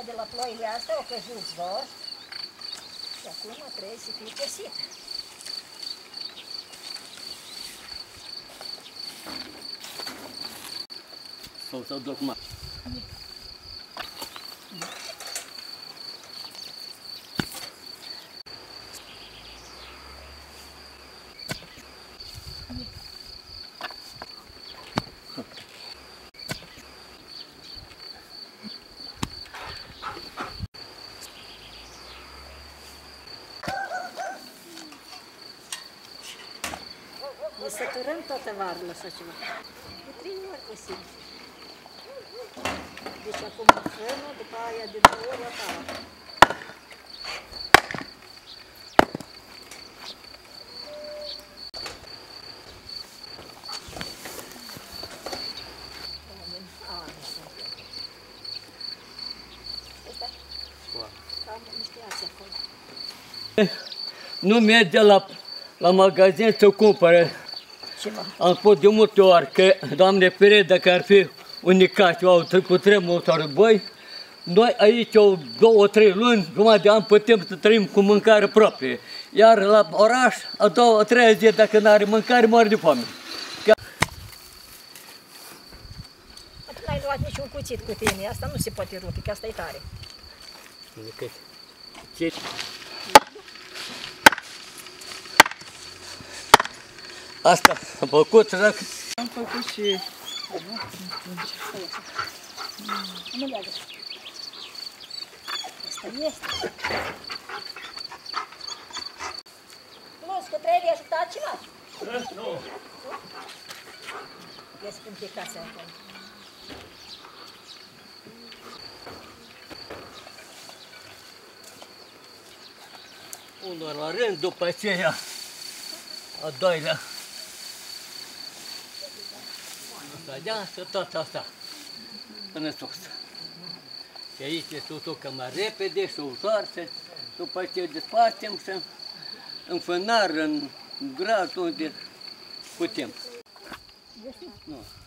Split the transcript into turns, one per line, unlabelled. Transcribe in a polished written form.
de la ploile astea au căzut jos și acum trebuie să fie găsit.
Sau duc mai.
Ne săturăm toată vară la așa ceva. De 3 ori posibil. Deci acum în frână, după aia de 2 ori la tavă.
Nu merge la magazin să cumpere. Am spus de multe ori că, Doamne fere, dacă ar fi unicat și au trecut tremur sau război, noi aici, 2-3 luni, jumătate de an, putem să trăim cu mâncare proprie. Iar la oraș, a 2-3 zi, dacă nu are mâncare, moare de foame.
Tu n-ai luat niciun cuțit cu tine, asta nu se poate rupe, că asta e tare.
Asta am făcut, dacă...
Am făcut și...
Nu leagă. Asta este. Plus, că trebuie ajutat ceva.
Nu.
Vezi cum e casa acolo.
Unul la rând, după aceea, a doilea. Asta deasă, tot asta, până sus. Și aici se usucă mai repede și ușor, și după aceea despărțim și în fânar, în grad, unde putem. Nu.